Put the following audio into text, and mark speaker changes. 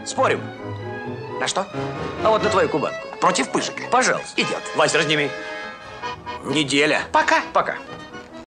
Speaker 1: Спорим?
Speaker 2: На что?
Speaker 1: А вот на твою кубанку.
Speaker 2: Против пыжика.
Speaker 1: Пожалуйста.
Speaker 2: Идет.
Speaker 1: Вася, разними. Неделя.
Speaker 2: Пока.
Speaker 1: Пока.